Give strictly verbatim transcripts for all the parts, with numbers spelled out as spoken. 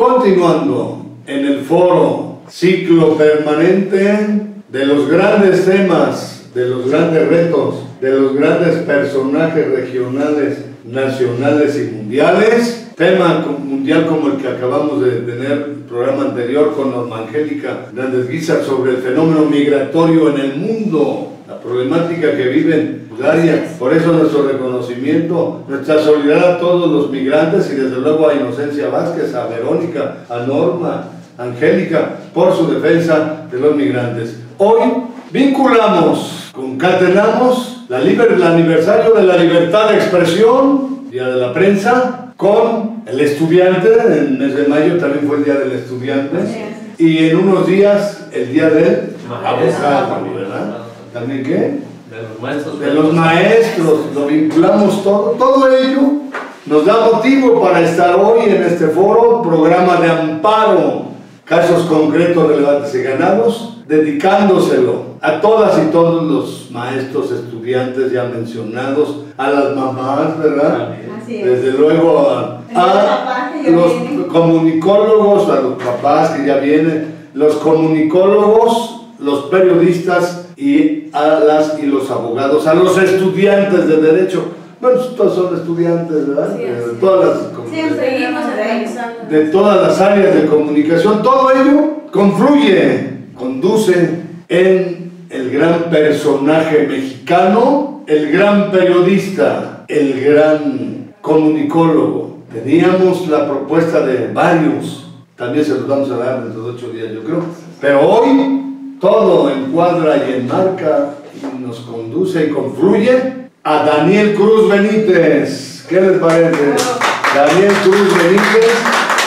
Continuando en el foro ciclo permanente de los grandes temas, de los grandes retos, de los grandes personajes regionales, nacionales y mundiales, tema mundial como el que acabamos de tener el programa anterior con Norma Angélica Hernández Guizar sobre el fenómeno migratorio en el mundo, la problemática que viven Bulgaria. Por eso nuestro reconocimiento, nuestra solidaridad a todos los migrantes y desde luego a Inocencia Vázquez, a Verónica, a Norma Angélica por su defensa de los migrantes. Hoy vinculamos, concatenamos la liber, el aniversario de la libertad de expresión, Día de la Prensa, con el estudiante. En el mes de mayo también fue el Día del Estudiante, y en unos días el Día del Abogado, ¿verdad? ¿También qué? De los maestros. De los maestros, lo vinculamos todo, todo ello nos da motivo para estar hoy en este foro, programa de amparo, casos concretos, relevantes y ganados, dedicándoselo a todas y todos los maestros, estudiantes ya mencionados, a las mamás, ¿verdad? Así es. Desde luego a, a los comunicólogos, a los papás que ya vienen, los comunicólogos, los periodistas y a las y los abogados, a los estudiantes de derecho. Bueno, todos son estudiantes, ¿verdad? Sí, de, todas las, sí, seguimos realizando. de todas las áreas de comunicación. Todo ello confluye, conduce en el gran personaje mexicano, el gran periodista, el gran comunicólogo. Teníamos la propuesta de varios, también se los vamos a dar dentro de ocho días, yo creo, pero hoy todo encuadra y enmarca y nos conduce y confluye a Daniel Cruz Benítez. ¿Qué les parece? Daniel Cruz Benítez,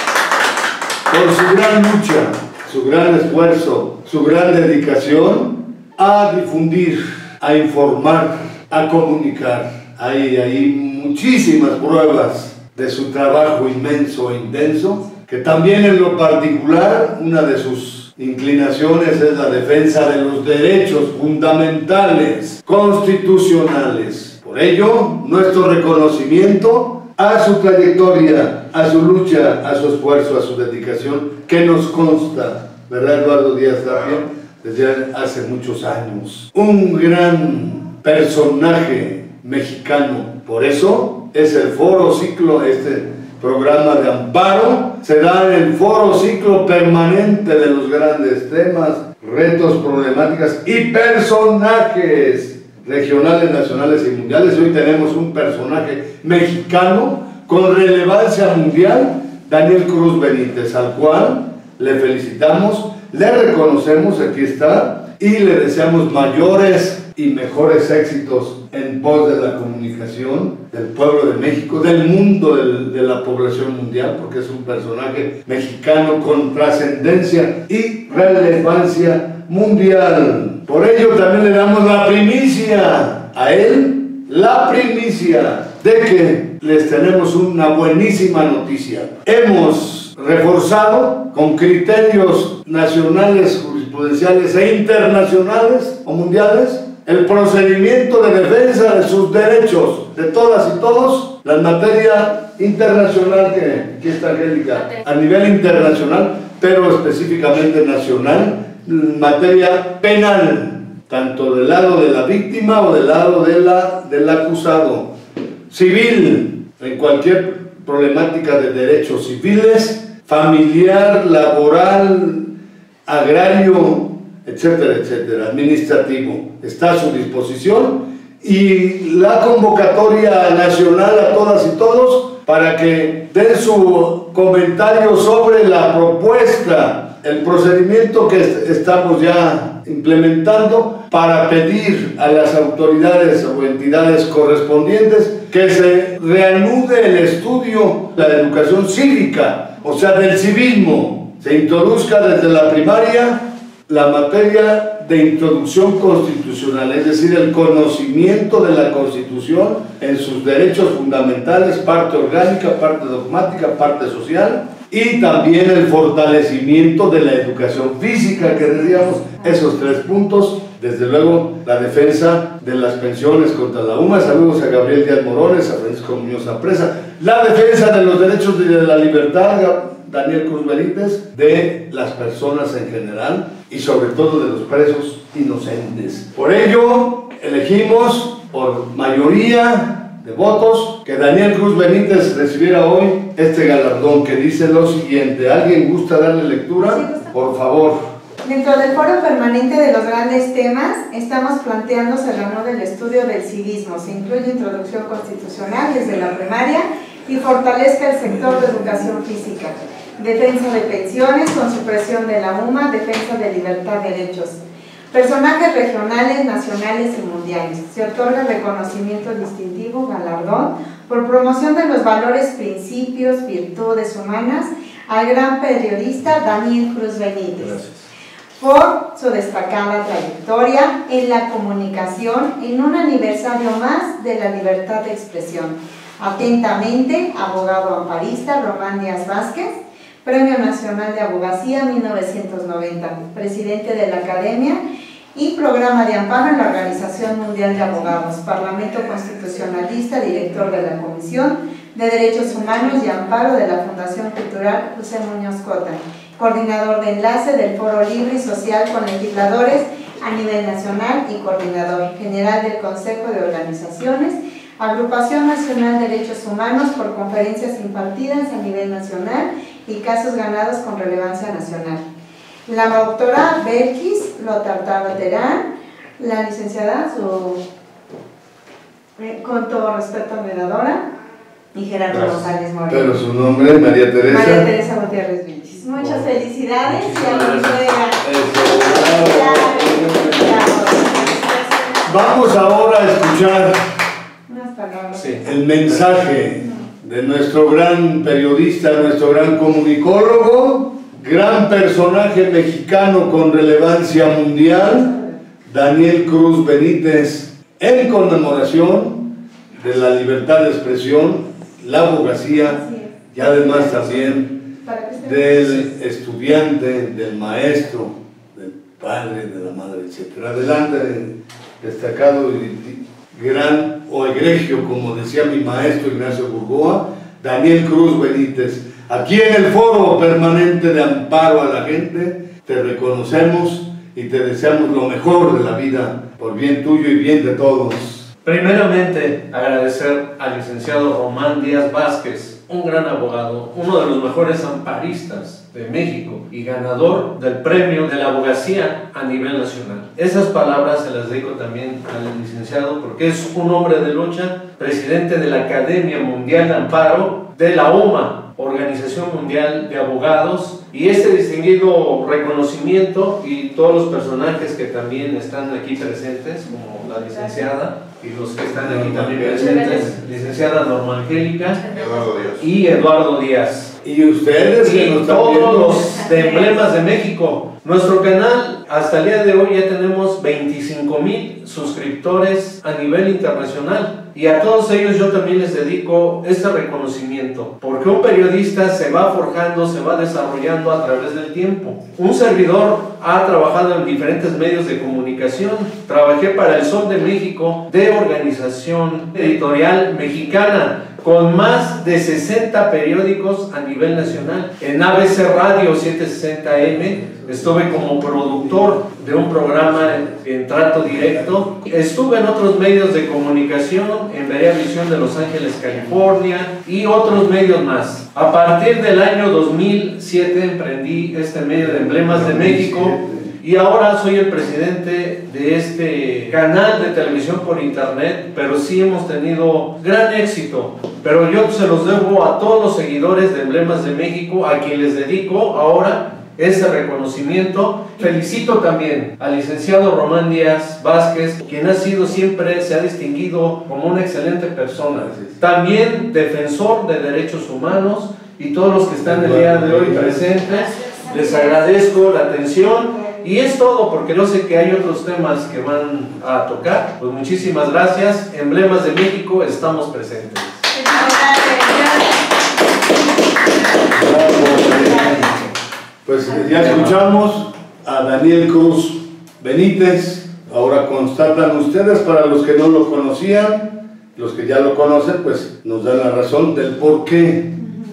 por su gran lucha, su gran esfuerzo, su gran dedicación a difundir, a informar, a comunicar. Hay, hay muchísimas pruebas de su trabajo inmenso e intenso, que también en lo particular, una de sus inclinaciones es la defensa de los derechos fundamentales, constitucionales. Por ello, nuestro reconocimiento a su trayectoria, a su lucha, a su esfuerzo, a su dedicación, que nos consta, ¿verdad, Eduardo Díaz Tapia? Desde hace muchos años. Un gran personaje mexicano. Por eso es el foro ciclo, este programa de amparo, se da en el foro ciclo permanente de los grandes temas, retos, problemáticas y personajes regionales, nacionales y mundiales. Hoy tenemos un personaje mexicano con relevancia mundial, Daniel Cruz Benítez, al cual le felicitamos, le reconocemos, aquí está, y le deseamos mayores y mejores éxitos en pos de la comunicación del pueblo de México, del mundo, del, de la población mundial, porque es un personaje mexicano con trascendencia y relevancia mundial. Por ello también le damos la primicia a él, la primicia de que les tenemos una buenísima noticia. Hemos reforzado con criterios nacionales, jurisprudenciales e internacionales o mundiales el procedimiento de defensa de sus derechos de todas y todos, la materia internacional que aquí está Angélica, a nivel internacional, pero específicamente nacional, materia penal, tanto del lado de la víctima o del lado de la, del acusado, civil, en cualquier problemática de derechos civiles, familiar, laboral, agrario, etcétera, etcétera, administrativo, está a su disposición, y la convocatoria nacional a todas y todos para que den su comentario sobre la propuesta, el procedimiento que estamos ya implementando para pedir a las autoridades o entidades correspondientes que se reanude el estudio de la educación cívica, o sea, del civismo, se introduzca desde la primaria la materia de introducción constitucional, es decir, el conocimiento de la Constitución en sus derechos fundamentales, parte orgánica, parte dogmática, parte social, y también el fortalecimiento de la educación física, que decíamos, esos tres puntos. Desde luego, la defensa de las pensiones contra la UMA. Saludos a Gabriel Díaz Morones, a Francisco Muñoz Apresa. La defensa de los derechos de la libertad, Daniel Cruz Benítez, de las personas en general y sobre todo de los presos inocentes. Por ello, elegimos por mayoría de votos que Daniel Cruz Benítez recibiera hoy este galardón, que dice lo siguiente. ¿Alguien gusta darle lectura? Por favor. Dentro del foro permanente de los grandes temas, estamos planteando se reanude el estudio del civismo. Se incluye introducción constitucional desde la primaria y fortalezca el sector de educación física. Defensa de pensiones con supresión de la UMA, defensa de libertad de derechos. Personajes regionales, nacionales y mundiales. Se otorga reconocimiento distintivo, galardón, por promoción de los valores, principios, virtudes humanas al gran periodista Daniel Cruz Benítez. Gracias. Por su destacada trayectoria en la comunicación en un aniversario más de la libertad de expresión. Atentamente, abogado amparista Román Díaz Vázquez, Premio Nacional de Abogacía mil novecientos noventa, presidente de la Academia y Programa de Amparo en la Organización Mundial de Abogados, Parlamento Constitucionalista, director de la Comisión de Derechos Humanos y Amparo de la Fundación Cultural José Muñoz Cota, coordinador de enlace del Foro Libre y Social con Legisladores a nivel nacional y coordinador general del Consejo de Organizaciones, Agrupación Nacional de Derechos Humanos por conferencias impartidas a nivel nacional y casos ganados con relevancia nacional. La doctora Belkis Lotartaba Terán, la licenciada, su, eh, con todo respeto, mediadora, y Gerardo Gracias. González Moreno. Pero su nombre es María Teresa. María Teresa Gutiérrez Vilchis. Muchas felicidades y a mi suegra. Vamos ahora a escuchar Unas palabras. sí. el mensaje de nuestro gran periodista, nuestro gran comunicólogo, gran personaje mexicano con relevancia mundial, Daniel Cruz Benítez, en conmemoración de la libertad de expresión, la abogacía y además también del estudiante, del maestro, del padre, de la madre, etcétera. Adelante, destacado y gran o egregio, como decía mi maestro Ignacio Burgoa, Daniel Cruz Benítez. Aquí en el Foro Permanente de Amparo a la Gente te reconocemos y te deseamos lo mejor de la vida, por bien tuyo y bien de todos. Primeramente, agradecer al licenciado Román Díaz Vázquez, un gran abogado, uno de los mejores amparistas de México y ganador del premio de la abogacía a nivel nacional. Esas palabras se las dedico también al licenciado porque es un hombre de lucha, presidente de la Academia Mundial de Amparo de la UMA, Organización Mundial de Abogados, y este distinguido reconocimiento y todos los personajes que también están aquí presentes, como la licenciada y los que están aquí también presentes, licenciada Norma Angélica Eduardo Díaz. y Eduardo Díaz. Y ustedes que Y nos están todos viendo, los de Emblemas de México. Nuestro canal hasta el día de hoy ya tenemos veinticinco mil suscriptores a nivel internacional. Y a todos ellos yo también les dedico este reconocimiento, porque un periodista se va forjando, se va desarrollando a través del tiempo. Un servidor ha trabajado en diferentes medios de comunicación. Trabajé para El Sol de México, de Organización Editorial Mexicana, con más de sesenta periódicos a nivel nacional. En A B C Radio setecientos sesenta M estuve como productor de un programa en trato directo. Estuve en otros medios de comunicación, en Verea Visión de Los Ángeles, California, y otros medios más. A partir del año dos mil siete emprendí este medio de Emblemas de México, y ahora soy el presidente de este canal de televisión por internet, pero sí hemos tenido gran éxito. Pero yo se los debo a todos los seguidores de Emblemas de México, a quien les dedico ahora ese reconocimiento. Felicito también al licenciado Román Díaz Vázquez, quien ha sido siempre, se ha distinguido como una excelente persona. También defensor de derechos humanos, y todos los que están el día de hoy presentes, les agradezco la atención. Y es todo, porque yo sé que hay otros temas que van a tocar. Pues muchísimas gracias. Emblemas de México, estamos presentes. Gracias. Pues ya escuchamos a Daniel Cruz Benítez. Ahora constatan ustedes, para los que no lo conocían, los que ya lo conocen, pues nos dan la razón del por qué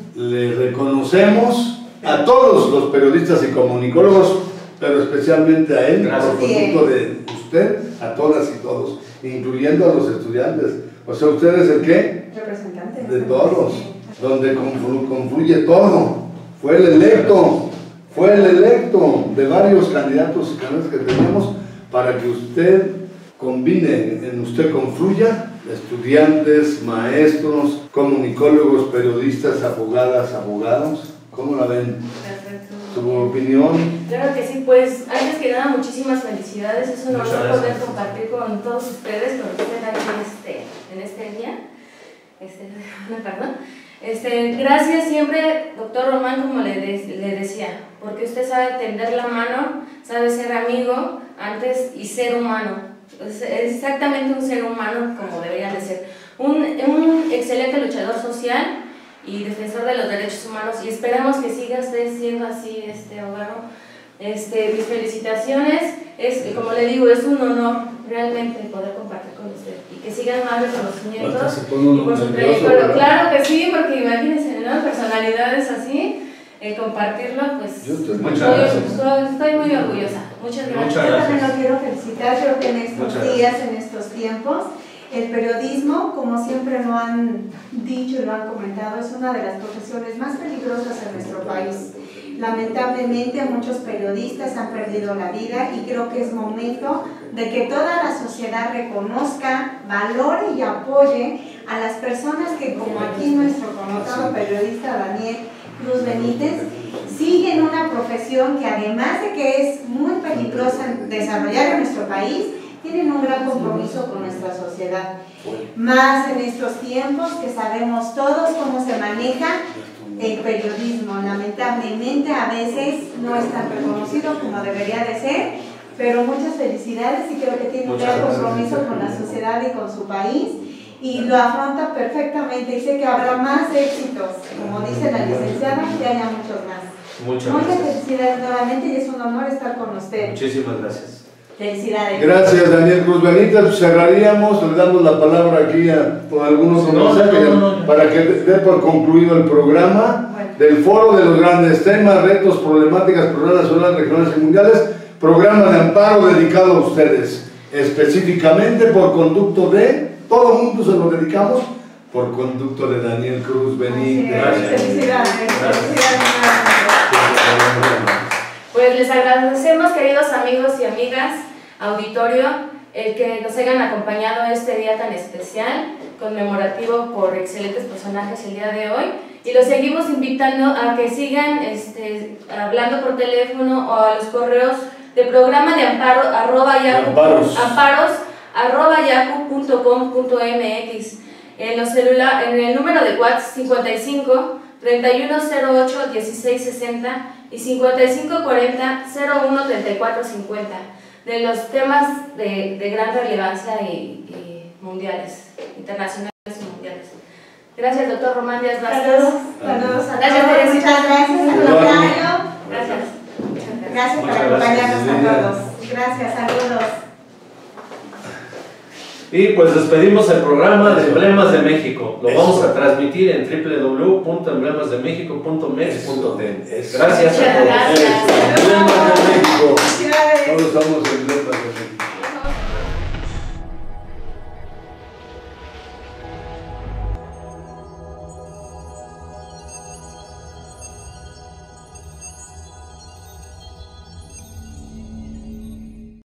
le reconocemos a todos los periodistas y comunicólogos, pero especialmente a él, por conducto de usted, a todas y todos, incluyendo a los estudiantes. O sea, ¿usted es el qué? Representante. De todos, donde conflu confluye todo. Fue el electo, fue el electo de varios candidatos y candidatas que teníamos para que usted combine, en usted confluya estudiantes, maestros, comunicólogos, periodistas, abogadas, abogados. ¿Cómo la ven? Perfecto. ¿Tu opinión? Claro que sí, pues antes que nada muchísimas felicidades, es un honor poder compartir con todos ustedes, con ustedes aquí en este, en este día. Este, perdón. Este, gracias siempre, doctor Román, como le, de, le decía, porque usted sabe tender la mano, sabe ser amigo antes y ser humano. Es exactamente un ser humano como debería de ser. Un, un excelente luchador social y defensor de los derechos humanos, y esperamos que siga usted siendo así, este abogado. Este, mis felicitaciones, es, como le digo, es un honor realmente poder compartir con usted y que sigan más reconocimientos y por su trayectoria. Claro que sí, porque imagínense, ¿no? Personalidades así, eh, compartirlo, pues Yo estoy, muchas estoy, gracias. estoy, estoy muy orgullosa. Muchas gracias. Muchas Yo gracias. también lo quiero felicitar, creo que en estos Muchas días, en estos tiempos, el periodismo, como siempre lo han dicho y lo han comentado, es una de las profesiones más peligrosas en nuestro país. Lamentablemente muchos periodistas han perdido la vida y creo que es momento de que toda la sociedad reconozca, valore y apoye a las personas que, como aquí nuestro connotado periodista Daniel Cruz Benítez, siguen una profesión que, además de que es muy peligrosa desarrollar en nuestro país, tienen un gran compromiso con nuestra sociedad. Más en estos tiempos que sabemos todos cómo se maneja el periodismo. Lamentablemente a veces no es tan reconocido como debería de ser, pero muchas felicidades y creo que tiene un gran compromiso con la sociedad y con su país y lo afronta perfectamente y sé que habrá más éxitos, como dice la licenciada, que haya muchos más. Muchas Muchas gracias. felicidades nuevamente y es un honor estar con usted. Muchísimas gracias. Felicidades. Gracias, Daniel Cruz Benítez. Cerraríamos, le damos la palabra aquí a por algunos No, no, no, no. para que dé por concluido el programa Bueno. del Foro de los Grandes Temas, Retos, Problemáticas, Programas Nacionales, Regionales y Mundiales, programa de amparo dedicado a ustedes, específicamente por conducto de, todo mundo se lo dedicamos, por conducto de Daniel Cruz Benítez. Gracias. Felicidades. Felicidades. Pues les agradecemos, queridos amigos y amigas, auditorio, el que nos hayan acompañado este día tan especial, conmemorativo por excelentes personajes el día de hoy, y los seguimos invitando a que sigan este, hablando por teléfono o a los correos de programa de amparo arroba yahoo, Amparos. amparos arroba yahoo punto com punto mx, en, los celula, en el número de WhatsApp cincuenta y cinco, treinta y uno cero ocho, dieciséis sesenta y cincuenta y cinco cuarenta, cero uno treinta y cuatro cincuenta, de los temas de, de gran relevancia y, y mundiales, internacionales y mundiales. Gracias, doctor Román Díaz Vázquez. Saludos, saludos a Gracias, todos. Teresita. Muchas gracias, al Igual. contrario. Gracias. Muchas gracias. Gracias por Muchas acompañarnos gracias. a todos. Gracias, saludos. Y pues despedimos el programa de Emblemas de México. Lo vamos a transmitir en w w w punto emblemas de méxico punto mex punto t v. Eso. Gracias a Muchas todos. gracias. Emblemas de México. Felicidades. Todos somos emblemas de México.